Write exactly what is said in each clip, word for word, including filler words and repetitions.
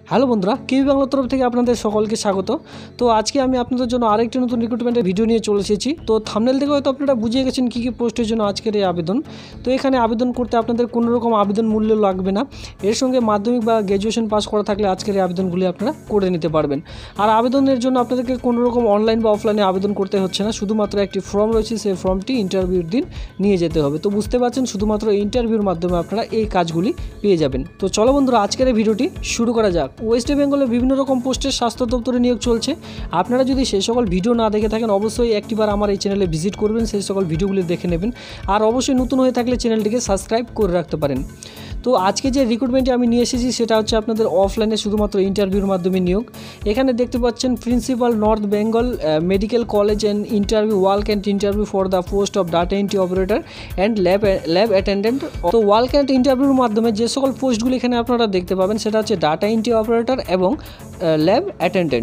Hello বন্ধুরা, কিউবি বাংলার তরফ থেকে আপনাদের সকলকে স্বাগত। তো আজকে আমি আপনাদের জন্য আরেকটি নতুন রিক্রুটমেন্টের ভিডিও নিয়ে চলে এসেছি। তো থাম্বনেল থেকে হয়তো আপনারা বুঝিয়ে গেছেন কী কী পোস্টের জন্য আজকের এই আবেদন। তো এখানে আবেদন করতে আপনাদের কোনো রকম আবেদন মূল্য লাগবে না। এর সঙ্গে মাধ্যমিক বা গ্র্যাজুয়েশন পাস করা থাকলে আজকের এই আবেদনগুলি আপনারা করে নিতে পারবেন। আর আবেদনের জন্য আপনাদেরকে কোনো রকম অনলাইন বা অফলাইনে আবেদন করতে হচ্ছে না, শুধুমাত্র একটি ফর্ম রয়েছে, সেই ফর্মটি ইন্টারভিউর দিন নিয়ে যেতে হবে। তো বুঝতে পারছেন, শুধুমাত্র ইন্টারভিউর মাধ্যমে আপনারা এই কাজগুলি পেয়ে যাবেন। তো চলো বন্ধুরা, আজকের এই ভিডিওটি শুরু করা যাক। ওয়েস্ট বেঙ্গলে বিভিন্ন রকম পোস্টের স্বাস্থ্য দপ্তরে নিয়োগ চলছে। আপনারা যদি সেই সকল ভিডিও না দেখে থাকেন, অবশ্যই একটিবার আমার এই চ্যানেলে ভিজিট করবেন, সেই সকল ভিডিওগুলি দেখে নেবেন। আর অবশ্যই নতুন হয়ে থাকলে চ্যানেলটিকে সাবস্ক্রাইব করে রাখতে পারেন। তো আজকে যে রিক্রুটমেন্টটি আমি নিয়ে এসেছি সেটা হচ্ছে আপনাদের অফলাইনে শুধুমাত্র ইন্টারভিউর মাধ্যমে নিয়োগ। এখানে দেখতে পাচ্ছেন principal North Bengal Medical College and interview work and interview for the post of data entry operator and lab lab attendant. তো ওয়ার্ক অ্যান্ড ইন্টারভিউর মাধ্যমে যে সকল পোস্টগুলি এখানে আপনারা দেখতে পাবেন সেটা হচ্ছে ডাটা এন্ট্রি অপারেটর এবং ল্যাব অ্যাটেন্ডেন্ট।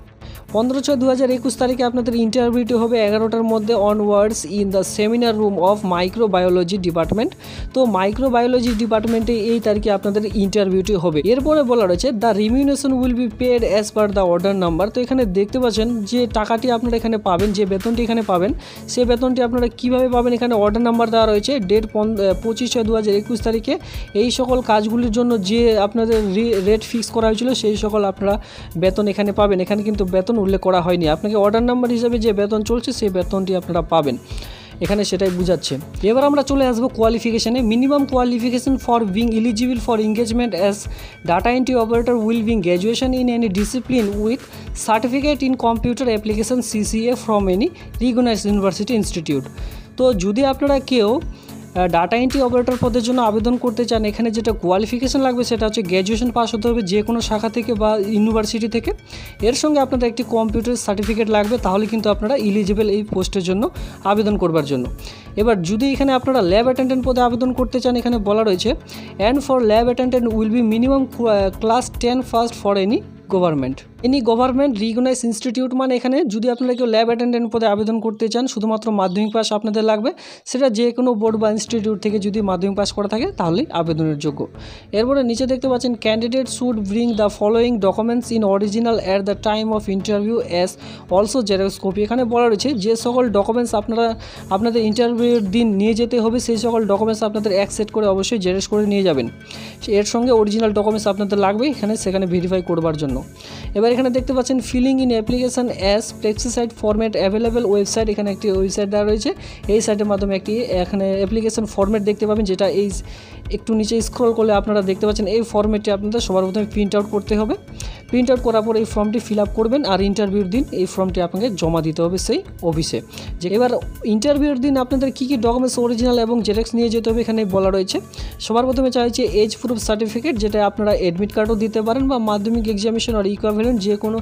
পনেরো ছয় দু হাজার একুশ তারিখে আপনাদের ইন্টারভিউটি হবে এগারোটার মধ্যে onwards in the seminar room of microbiology department. তো মাইক্রোবায়োলজি ডিপার্টমেন্টে এই তারিখে আপনাদের ইন্টারভিউটি হবে। এরপরে বলা রয়েছে the remuneration will be paid as per the order number. তো এখানে দেখতে পাচ্ছেন যে টাকাটি আপনারা এখানে পাবেন, যে বেতনটি এখানে পাবেন, সেই বেতনটি আপনারা কীভাবে পাবেন, এখানে অর্ডার নাম্বার দেওয়া রয়েছে। ডেট পঁচিশ ছয় দু হাজার একুশ তারিখে এই সকল কাজগুলির জন্য যে আপনাদের রেট ফিক্স করা হয়েছিল সেই সকল আপনারা বেতন এখানে পাবেন। এখানে কিন্তু বেতন উল্লেখ করা হয়নি, আপনাকে অর্ডার নাম্বার হিসাবে যে বেতন চলছে সেই বেতনটি আপনারা পাবেন, এখানে সেটাই বুঝাচ্ছে। এবার আমরা চলে আসবো কোয়ালিফিকেশানে। Minimum qualification for being eligible for engagement as data entry operator will being graduation in any discipline with certificate in computer application CCA from any recognised university institute. তো যদি আপনারা কেউ ডাটা এন্ট্রি অপারেটর পদের জন্য আবেদন করতে চান, এখানে যেটা কোয়ালিফিকেশান লাগবে সেটা হচ্ছে গ্র্যাজুয়েশন পাস হতে হবে যে কোনো শাখা থেকে বা ইউনিভার্সিটি থেকে। এর সঙ্গে আপনাদের একটি কম্পিউটার সার্টিফিকেট লাগবে, তাহলে কিন্তু আপনারা এলিজিবল এই পোস্টের জন্য আবেদন করবার জন্য। এবার যদি এখানে আপনারা ল্যাব অ্যাটেন্ডেন্ট পদে আবেদন করতে চান, এখানে বলা রয়েছে and for lab attendant will be minimum class ten first for any government any government recognise institute. মানে এখানে যদি আপনারা কেউ ল্যাব অ্যাটেন্ডেন্ট পদে আবেদন করতে চান, শুধুমাত্র মাধ্যমিক পাস আপনাদের লাগবে। সেটা যে কোনো বোর্ড বা ইনস্টিটিউট থেকে যদি মাধ্যমিক পাস করা থাকে তাহলেই আবেদনের যোগ্য। এরপরে নিচে দেখতে পাচ্ছেন candidate should bring the following documents in original at the time of interview as also Xerox copy. এখানে বলা রয়েছে যে সকল ডকুমেন্টস আপনারা আপনাদের ইন্টারভিউর দিন নিয়ে যেতে হবে, সেই সকল ডকুমেন্টস আপনাদের এক সেট করে অবশ্যই জেরক্স করে নিয়ে যাবেন। এর সঙ্গে অরিজিনাল ডকুমেন্টস আপনাদের লাগবে এখানে সেখানে ভেরিফাই করবার জন্য। এবার এখানে দেখতে পাচ্ছেন filling in application as prescribed format available website. এখানে একটি ওয়েবসাইট দেওয়া রয়েছে, এই সাইটের মাধ্যমে একটি এখানে অ্যাপ্লিকেশান ফরম্যাট দেখতে পাবেন, যেটা এই একটু নিচে স্ক্রল করলে আপনারা দেখতে পাচ্ছেন এই ফরম্যাটটি আপনাদের সবার প্রথমে প্রিন্ট আউট করতে হবে। প্রিন্ট আউট করার পর এই ফর্মটি ফিল আপ করবেন আর ইন্টারভিউর দিন এই ফর্মটি আপনাকে জমা দিতে হবে সেই অফিসে। যে এবার ইন্টারভিউর দিন আপনাদের কী কী ডকুমেন্টস অরিজিনাল এবং জেরক্স নিয়ে যেতে হবে এখানে বলা রয়েছে। সবার প্রথমে চাইছে এজ প্রুফ সার্টিফিকেট, যেটা আপনারা অ্যাডমিট কার্ডও দিতে পারেন বা মাধ্যমিক এক্সামিনেশন আর ইকুইভ্যালেন্ট যে কোনো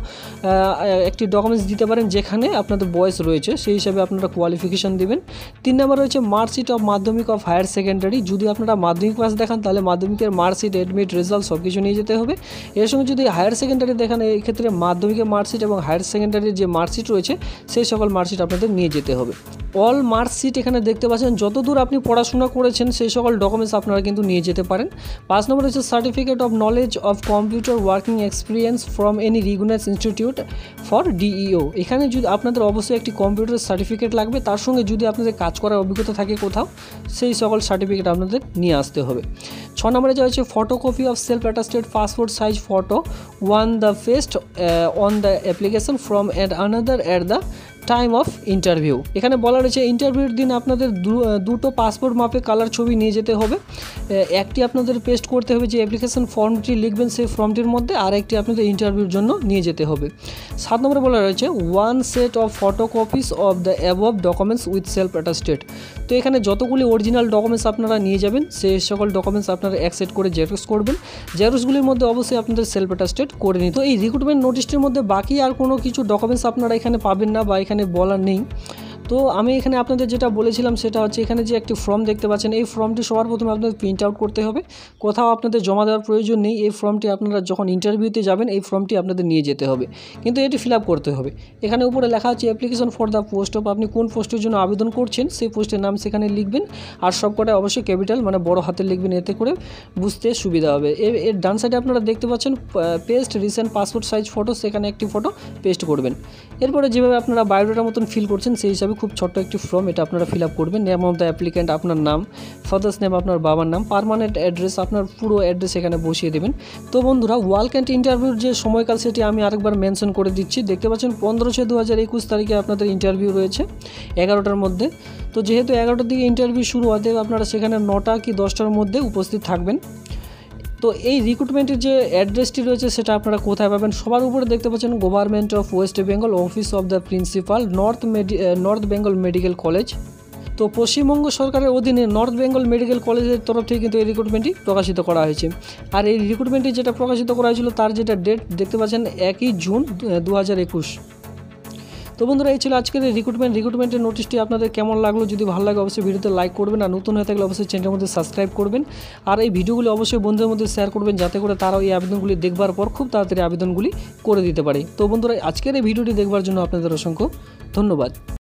একটি ডকুমেন্টস দিতে পারেন যেখানে আপনাদের বয়স রয়েছে, সেই হিসাবে আপনারা কোয়ালিফিকেশান দেবেন। তিন নম্বর রয়েছে marksheet of Madhyamik of higher secondary. যদি আপনারা মাধ্যমিক পাস দেখান তাহলে মাধ্যমিকের মার্কশিট, অ্যাডমিট, রেজাল্ট সব কিছু নিয়ে যেতে হবে। এর সঙ্গে যদি হায়ার সেকেন্ডারি দেখান, এই ক্ষেত্রে মাধ্যমিকের মার্কশিট এবং হায়ার সেকেন্ডারির যে মার্কশিট রয়েছে সেই সকল মার্কশিট আপনাদের নিয়ে যেতে হবে। অল মার্কশিট এখানে দেখতে পাচ্ছেন যতদূর আপনি পড়াশোনা করেছেন সেই সকল ডকুমেন্টস আপনারা কিন্তু নিয়ে যেতে পারেন। পাঁচ নম্বর হচ্ছে certificate of knowledge of computer working experience from any recognised institute for DEO. এখানে যদি আপনাদের অবশ্যই একটি কম্পিউটার সার্টিফিকেট লাগবে, তার সঙ্গে যদি আপনাদের কাজ করার অভিজ্ঞতা থাকে কোথাও, সেই সকল সার্টিফিকেট আপনাদের নিয়ে আসতে হবে। ছ নম্বরে যা হচ্ছে photocopy of self attested passport size photo one the pasted on the application form and another at the time of interview. এখানে বলা রয়েছে ইন্টারভিউর দিন আপনাদের দুটো পাসপোর্ট মাপে কালার ছবি নিয়ে যেতে হবে। একটি আপনাদের পেস্ট করতে হবে যে অ্যাপ্লিকেশন ফর্মটি লিখবেন সেই ফর্মটির মধ্যে, আর একটি আপনাদের ইন্টারভিউর জন্য নিয়ে যেতে হবে। সাত নম্বরে বলা রয়েছে one set of photocopies of the above documents with self attested. তো এখানে যতগুলি অরিজিনাল ডকুমেন্টস আপনারা নিয়ে যাবেন সেই সকল ডকুমেন্টস আপনারা এক সেট করে জেরক্স করবেন। জেরক্সগুলির মধ্যে অবশ্যই আপনাদের সেলফ অ্যাটাস্টেড করে নিন। তো এই রিক্রুটমেন্ট নোটিশটির মধ্যে বাকি আর কোনো কিছু ডকুমেন্টস আপনারা এখানে পাবেন না বা এখানে বলার নেই। তো আমি এখানে আপনাদের যেটা বলেছিলাম সেটা হচ্ছে এখানে যে একটি ফর্ম দেখতে পাচ্ছেন, এই ফর্মটি সবার প্রথমে আপনাদের প্রিন্ট আউট করতে হবে। কোথাও আপনাদের জমা দেওয়ার প্রয়োজন নেই। এই ফর্মটি আপনারা যখন ইন্টারভিউতে যাবেন এই ফর্মটি আপনাদের নিয়ে যেতে হবে, কিন্তু এটি ফিল আপ করতে হবে। এখানে উপরে লেখা আছে application for the post of, আপনি কোন পোস্টের জন্য আবেদন করছেন সেই পোস্টের নাম সেখানে লিখবেন, আর সবকটাই অবশ্যই ক্যাপিটাল মানে বড় হাতে লিখবেন, এতে করে বুঝতে সুবিধা হবে। এর ডান সাইডে আপনারা দেখতে পাচ্ছেন paste recent passport size photo, সেখানে একটি ফটো পেস্ট করবেন। এরপরে যেভাবে আপনারা বায়োডাটার মতন ফিল করছেন সেই হিসাবে খুব ছোট্ট একটি ফর্ম, এটা আপনারা ফিল আপ করবেন। নেম অফ দ্য অ্যাপ্লিক্যান্ট আপনার নাম, ফাদার্স নেম আপনার বাবার নাম, পার্মানেন্ট অ্যাড্রেস আপনার পুরো অ্যাড্রেস এখানে বসিয়ে দেবেন। তো বন্ধুরা ওয়ালক অ্যান্ড ইন্টারভিউর যে সময়কাল সেটি আমি আরেকবার মেনশন করে দিচ্ছি। দেখতে পাচ্ছেন পনেরো ছয় দু হাজার একুশ তারিখে আপনাদের ইন্টারভিউ রয়েছে এগারোটার মধ্যে। তো যেহেতু এগারোটার দিকে ইন্টারভিউ শুরু হতে আপনারা সেখানে নটা কি দশটার মধ্যে উপস্থিত থাকবেন। তো এই রিক্রুটমেন্টের যে অ্যাড্রেসটি রয়েছে সেটা আপনারা কোথায় পাবেন, সবার উপরে দেখতে পাচ্ছেন Government of West Bengal, office of the principal, North মেডি নর্থ বেঙ্গল মেডিকেল কলেজ। তো পশ্চিমবঙ্গ সরকারের অধীনে নর্থ বেঙ্গল মেডিকেল কলেজের তরফ থেকে কিন্তু এই রিক্রুটমেন্টটি প্রকাশিত করা হয়েছে। আর এই রিক্রুটমেন্টটি যেটা প্রকাশিত করা হয়েছিল তার যেটা ডেট দেখতে পাচ্ছেন একই জুন দু হাজার একুশ। তো বন্ধুরা এই ছিল আজকের এই রিক্রুটমেন্ট রিক্রুটমেন্টের নোটিশটি আপনাদের কেমন লাগলো, যদি ভালো লাগে অবশ্যই ভিডিওতে লাইক করবেন, আর নতুন হয়ে থাকলে অবশ্যই চ্যানেলের মধ্যে সাবস্ক্রাইব করবেন, আর এই ভিডিওগুলি অবশ্যই বন্ধুদের মধ্যে শেয়ার করবেন যাতে করে তারাও এই আবেদনগুলি দেখবার পর খুব তাড়াতাড়ি আবেদনগুলি করে দিতে পারে। তো বন্ধুরা আজকের এই ভিডিওটি দেখবার জন্য আপনাদের অসংখ্য ধন্যবাদ।